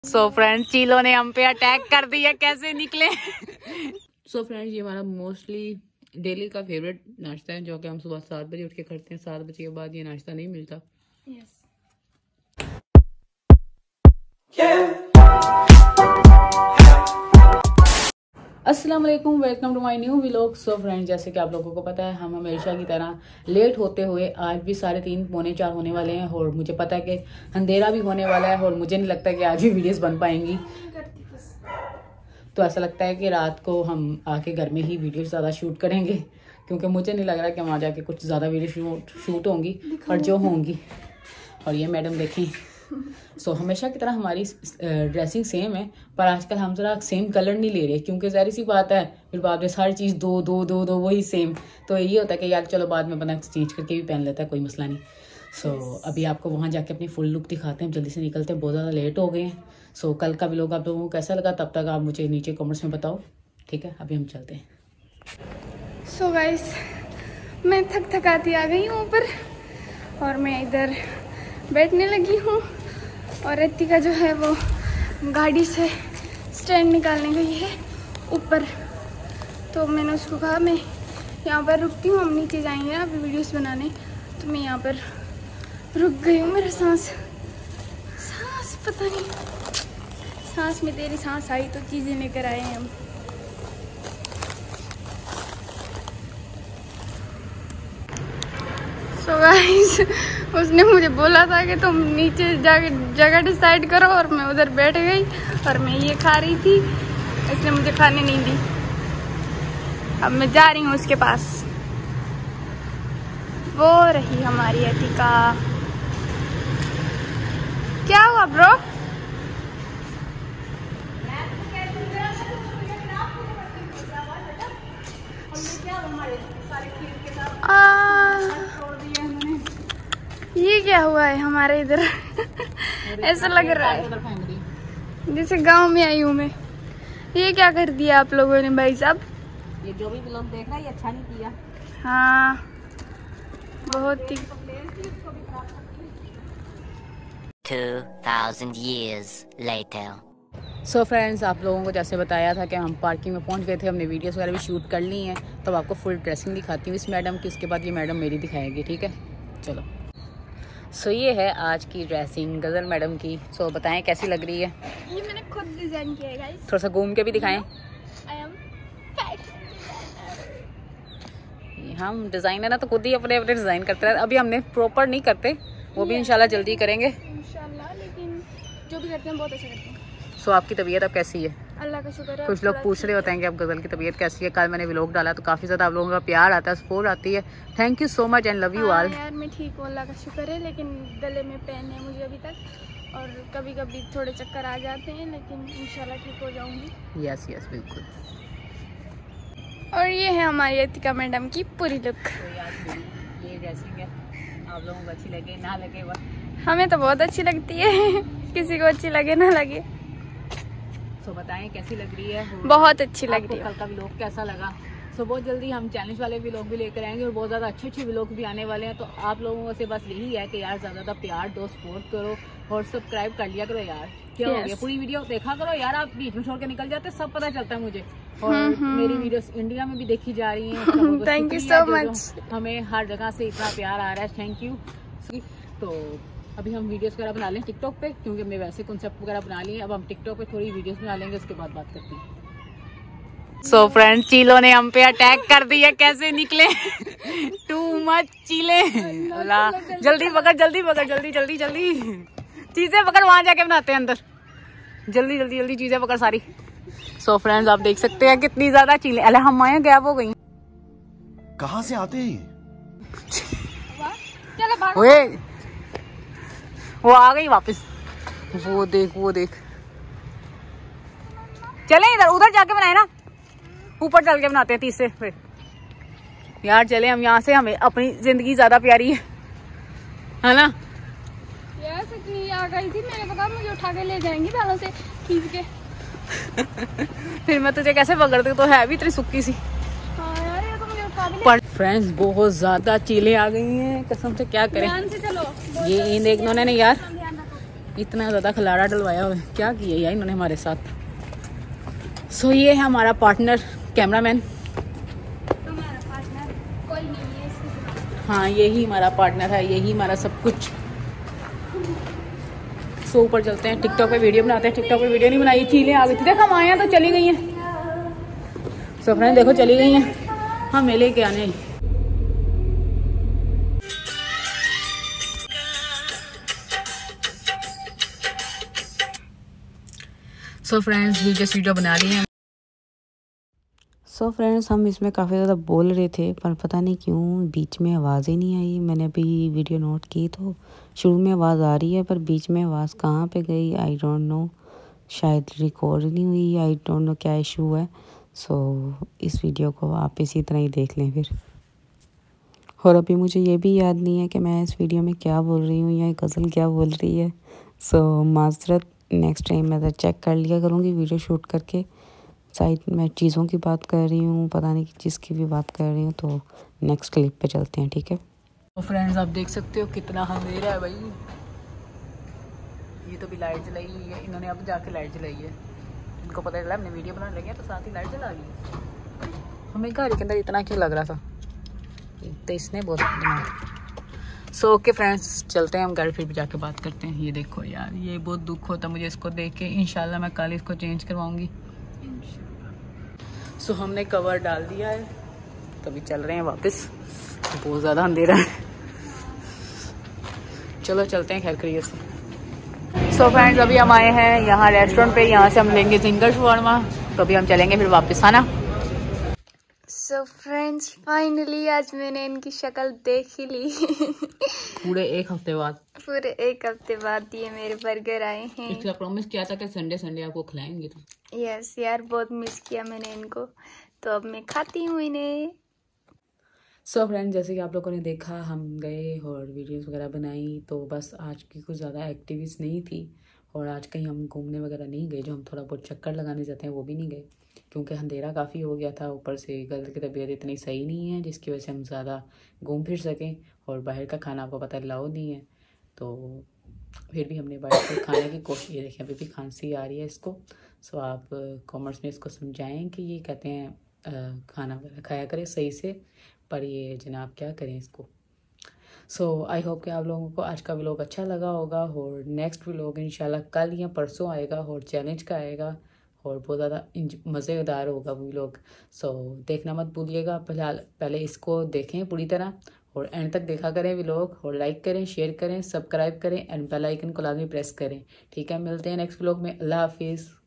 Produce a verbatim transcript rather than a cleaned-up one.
So friends चीलो ने हम पे अटैक कर दिया, कैसे निकले। सो फ्रेंड्स ये हमारा मोस्टली डेली का फेवरेट नाश्ता है जो कि हम सुबह सात बजे उठ के करते हैं। सात बजे के बाद ये नाश्ता नहीं मिलता। yes. अस्सलाम वालेकुम, welcome to my new vlog. So friends जैसे कि आप लोगों को पता है हम हमेशा की तरह लेट होते हुए आज भी साढ़े तीन पौने चार होने वाले हैं और मुझे पता है कि अंधेरा भी होने वाला है और मुझे नहीं लगता कि आज भी वीडियोस बन पाएंगी। तो ऐसा लगता है कि रात को हम आके घर में ही वीडियोस ज़्यादा शूट करेंगे क्योंकि मुझे नहीं लग रहा कि हम आ जाके कुछ ज़्यादा वीडियो शूट शूट होंगी और जो होंगी। और ये मैडम देखें, सो so, हमेशा की तरह हमारी ड्रेसिंग सेम है पर आजकल हम जरा सेम कलर नहीं ले रहे क्योंकि ज़ाहिर सी बात है फिर बाद में सारी चीज़ दो दो दो दो वही सेम। तो यही होता है कि यार चलो बाद में बना चेंज करके भी पहन लेता है, कोई मसला नहीं। सो so, अभी आपको वहाँ जाके अपनी फुल लुक दिखाते हैं, जल्दी से निकलते हैं, बहुत ज़्यादा लेट हो गए हैं। सो so, कल का भी लोग आप लोगों को कैसा लगा तब तक आप मुझे नीचे कमेंट्स में बताओ, ठीक है। अभी हम चलते हैं। सो so गाइस मैं थक थकाती आ गई हूँ ऊपर और मैं इधर बैठने लगी हूँ और रितिका जो है वो गाड़ी से स्टैंड निकालने गई है ऊपर। तो मैंने उसको कहा मैं यहाँ पर रुकती हूँ, हम नीचे जाएंगे ना अभी वीडियोस बनाने। तो मैं यहाँ पर रुक गई हूँ। मेरा सांस सांस पता नहीं, सांस में तेरी सांस आई तो चीज़ें लेकर आए हैं हम। सो गाइस उसने मुझे बोला था कि तुम नीचे जाके जगह डिसाइड करो और मैं उधर बैठ गई और मैं ये खा रही थी, इसने मुझे खाने नहीं दी। अब मैं जा रही हूँ उसके पास। वो रही हमारी अतिका। क्या हुआ ब्रो? ये क्या हुआ है हमारे इधर? ऐसा लग रहा है जैसे गांव में आई हूँ मैं। ये क्या कर दिया आप लोगों ने भाई साहब? ये जो भी लोग देख रहा है ये अच्छा नहीं किया। हाँ बहुत ही। two thousand years later. So friends आप लोगों को जैसे बताया था कि हम पार्किंग में पहुंच गए थे, हमने वीडियोस वगैरह भी शूट कर ली हैं। तो आपको फुल ड्रेसिंग दिखाती हूँ इस मैडम की, उसके बाद ये मैडम मेरी दिखाएगी, ठीक है। चलो सो so, ये है आज की ड्रेसिंग गजल मैडम की। सो so, बताएं कैसी लग रही है? ये मैंने खुद डिजाइन किया है गाइस। थोड़ा सा घूम के भी दिखाएं। आई एम हम डिजाइनर ना तो खुद ही अपने अपने डिजाइन करते हैं। अभी हमने प्रॉपर नहीं करते, वो भी इंशाल्लाह जल्दी करेंगे इंशाल्लाह, लेकिन जो भी करते हैं बहुत अच्छा करते हैं। सो so, आपकी तबीयत अब कैसी है? अल्लाह का शुक्र है। कुछ लोग पूछ रहे होते हैं कि अब गजल की तबीयत कैसी है। कल मैंने व्लॉग डाला तो काफ़ी ज़्यादा आप लोगों का प्यार आता है, सपोर्ट आती है। Thank you so much and love you all. यार मैं ठीक हूँ अल्लाह का शुक्र है, लेकिन गले में पेन है मुझे अभी तक और कभी कभी थोड़े चक्कर आ जाते हैं, लेकिन इंशाल्लाह ठीक हो जाऊंगी। यस यस बिल्कुल। और ये है हमारी अतिका मैडम की पूरी लुक। तो यार ये ड्रेसिंग है, आप लोगों को अच्छी लगे ना लगे बस हमें तो बहुत अच्छी लगती है, किसी को अच्छी लगे ना लगे। सो बताएं कैसी लग रही है? बहुत अच्छी लग रही है। कल का व्लॉग कैसा लगा? सो बहुत जल्दी हम चैलेंज वाले व्लॉग भी लेकर आएंगे और बहुत ज़्यादा अच्छे अच्छे व्लॉग भी आने वाले हैं। तो आप लोगों से बस यही है कि यार ज़्यादा ज़्यादा प्यार दो, सपोर्ट करो और सब्सक्राइब कर लिया करो यार। क्या yes. हो गया, पूरी वीडियो देखा करो यार। आप बीच में छोड़ के निकल जाते सब पता चलता है मुझे। और मेरी वीडियोस इंडिया में भी देखी जा रही हैं। Thank you so much. हमें हर जगह से इतना प्यार आ रहा है, थैंक यू। तो अभी हम वीडियोस वगैरह बना लें टिकटॉक पे क्योंकि हमने वैसे कॉन्सेप्ट वगैरह बना लिए। अब हम टिकटॉक पे थोड़ी वीडियोस बना लेंगे, उसके बाद बात करते हैं। सो फ्रेंड चीलो ने हम पे अटैक कर दिया, कैसे निकले? टू मच चीले। जल्दी पकड़ जल्दी पकड़ जल्दी जल्दी जल्दी चीजें पकड़, वहां जाके बनाते हैं अंदर। जल्दी जल्दी जल्दी चीजें पकड़ सारी। सो फ्रेंड्स आप देख सकते हैं कितनी ज्यादा चीले। अरे हम आए गैप हो गई। कहाँ से आते हैं? वो आ गई वापस। वो देख वो देख। चले इधर उधर जाके बनाए ना, ऊपर चल के बनाते हैं तीसरे फिर। यार चले हम यहाँ से, हमें अपनी जिंदगी ज्यादा प्यारी है, है ना? यार सच्ची आ गई थी, मैंने कहा मुझे उठा के ले जाएंगी बालों से खींच के। फिर मैं तुझे कैसे पकड़ दूँ, तो है भी इतनी सुक्की सी। हाँ यार ये तो मुझे उठा के ले। फ्रेंड्स बहुत ज्यादा चीलें आ गई हैं, कसम से क्या करें। ध्यान से चलो। ये इन एक इन्होंने यार इतना ज़्यादा खिलाड़ा डलवाया हुआ है, क्या किया यार इन्होंने हमारे साथ। सो so, ये है हमारा पार्टनर कैमरामैन। हमारा पार्टनर कोई नहीं है इसके। हाँ यही हमारा पार्टनर है, यही हमारा सब कुछ। सो so, ऊपर चलते हैं, टिकटॉक पे वीडियो बनाते हैं। टिकटॉक पे वीडियो नहीं बनाई, चीलें आ गई थी। देखो हम आए हैं तो चली गई हैं। सो फ्रेंड देखो चली गई हैं, हाँ मेले के आने। So friends we just video बना रही हैं। सो so फ्रेंड्स हम इसमें काफ़ी ज़्यादा बोल रहे थे पर पता नहीं क्यों बीच में आवाज़ ही नहीं आई। मैंने अभी वीडियो नोट की तो शुरू में आवाज़ आ रही है पर बीच में आवाज़ कहाँ पे गई आई डोंट नो। शायद रिकॉर्ड नहीं हुई, आई डोंट नो क्या इशू है। सो so, इस वीडियो को आप इसी तरह ही देख लें फिर। और अभी मुझे ये भी याद नहीं है कि मैं इस वीडियो में क्या बोल रही हूँ या गज़ल क्या बोल रही है। सो so, माजरत, नेक्स्ट टाइम मैं तो चेक कर लिया करूँगी वीडियो शूट करके। शायद मैं चीज़ों की बात कर रही हूँ, पता नहीं किस की भी बात कर रही हूँ। तो नेक्स्ट क्लिप पे चलते हैं, ठीक है। तो फ्रेंड्स आप देख सकते हो कितना अंधेरा है भाई। ये तो भी लाइट जलाई हुई है, इन्होंने अब जाके लाइट जलाई है। इनको पता चला हमने वीडियो बनाने लगे तो साथ ही लाइट जला ली। हमें घर के अंदर इतना क्यों लग रहा था, तो इसने बहुत दिमाग। सो ओके फ्रेंड्स चलते हैं हम घर, फिर भी जाके बात करते हैं। ये देखो यार, ये बहुत दुख होता मुझे इसको देख के। इंशाल्लाह मैं कल इसको चेंज करवाऊंगी। सो so, हमने कवर डाल दिया है, तभी चल रहे हैं वापस। बहुत ज़्यादा अंधेरा है, चलो चलते हैं खैर करिए से। सो फ्रेंड्स अभी हम आए हैं यहाँ रेस्टोरेंट पे, यहाँ से हम लेंगे जिंगर शवारमा, तो अभी हम चलेंगे फिर वापस आना। सो फ्रेंड्स फाइनली आज मैंने इनकी शक्ल देख ही ली। पूरे एक हफ्ते बाद पूरे एक हफ्ते बाद ये मेरे बर्गर आए हैं। इसका प्रॉमिस किया था कि संडे संडे आपको खिलाएंगे तो। यस यार बहुत मिस किया मैंने इनको, तो अब मैं खाती हूँ इन्हें। सो so फ्रेंड्स जैसे कि आप लोगों ने देखा हम गए और वीडियोस वगैरह बनाई, तो बस आज की कुछ ज़्यादा एक्टिविटीज़ नहीं थी। और आज कहीं हम घूमने वगैरह नहीं गए, जो हम थोड़ा बहुत चक्कर लगाने जाते हैं वो भी नहीं गए, क्योंकि अंधेरा काफ़ी हो गया था। ऊपर से गर्ल की तबीयत इतनी सही नहीं है जिसकी वजह से हम ज़्यादा घूम फिर सकें। और बाहर का खाना आपको पता है अलाउ नहीं है, तो फिर भी हमने बाहर से खाने की कोशिश। ये देखें अभी भी खांसी आ रही है इसको। सो आप कॉमर्स में इसको समझाएं कि ये कहते हैं खाना वगैरह खाया करें सही से, पर ये जनाब क्या करें इसको। सो आई होप कि आप लोगों को आज का व्लॉग अच्छा लगा होगा। और नेक्स्ट व्लॉग इंशाल्लाह कल या परसों आएगा और चैलेंज का आएगा और बहुत ज़्यादा मज़ेदार होगा वो व्लॉग। सो देखना मत भूलिएगा। फिलहाल पहले इसको देखें पूरी तरह और एंड तक देखा करें व्लॉग, और लाइक करें, शेयर करें, सब्सक्राइब करें एंड बेल आइकन को लाजमी प्रेस करें, ठीक है। मिलते हैं नेक्स्ट व्लॉग में। अल्लाह हाफिज़।